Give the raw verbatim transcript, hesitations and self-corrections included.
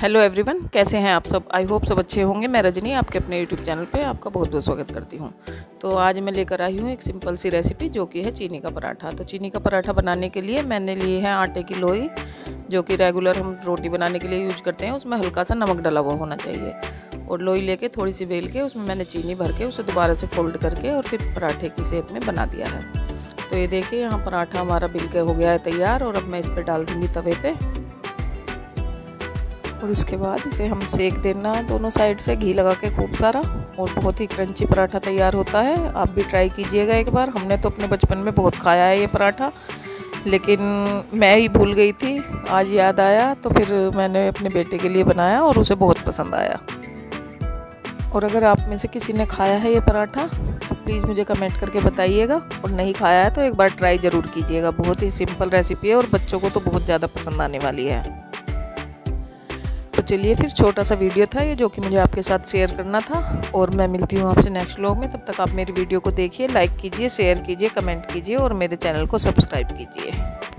Hello everyone, कैसे हैं आप सब। आई होप सब अच्छे होंगे। मैं रजनी आपके अपने यूट्यूब चैनल पे आपका बहुत बहुत स्वागत करती हूँ। तो आज मैं लेकर आई हूँ एक सिंपल सी रेसिपी जो कि है चीनी का पराठा। तो चीनी का पराठा बनाने के लिए मैंने लिए हैं आटे की लोई, जो कि रेगुलर हम रोटी बनाने के लिए यूज करते हैं। उसमें हल्का सा नमक डला हुआ होना चाहिए। और लोई लेके थोड़ी सी बेल के उसमें मैंने चीनी भर के उसे दोबारा से फोल्ड करके और फिर पराठे की शेप में बना दिया है। तो ये देखिए, यहाँ पराठा हमारा बिल के हो गया है तैयार। और अब मैं इस पर डाल दूँगी तवे पे, और इसके बाद इसे हम सेक देना है दोनों साइड से घी लगा के खूब सारा। और बहुत ही क्रंची पराठा तैयार होता है। आप भी ट्राई कीजिएगा एक बार। हमने तो अपने बचपन में बहुत खाया है ये पराठा, लेकिन मैं ही भूल गई थी। आज याद आया तो फिर मैंने अपने बेटे के लिए बनाया और उसे बहुत पसंद आया। और अगर आप में से किसी ने खाया है ये पराठा तो प्लीज़ मुझे कमेंट करके बताइएगा, और नहीं खाया है तो एक बार ट्राई ज़रूर कीजिएगा। बहुत ही सिंपल रेसिपी है और बच्चों को तो बहुत ज़्यादा पसंद आने वाली है। तो चलिए, फिर छोटा सा वीडियो था ये जो कि मुझे आपके साथ शेयर करना था। और मैं मिलती हूँ आपसे नेक्स्ट व्लॉग में। तब तक आप मेरी वीडियो को देखिए, लाइक कीजिए, शेयर कीजिए, कमेंट कीजिए और मेरे चैनल को सब्सक्राइब कीजिए।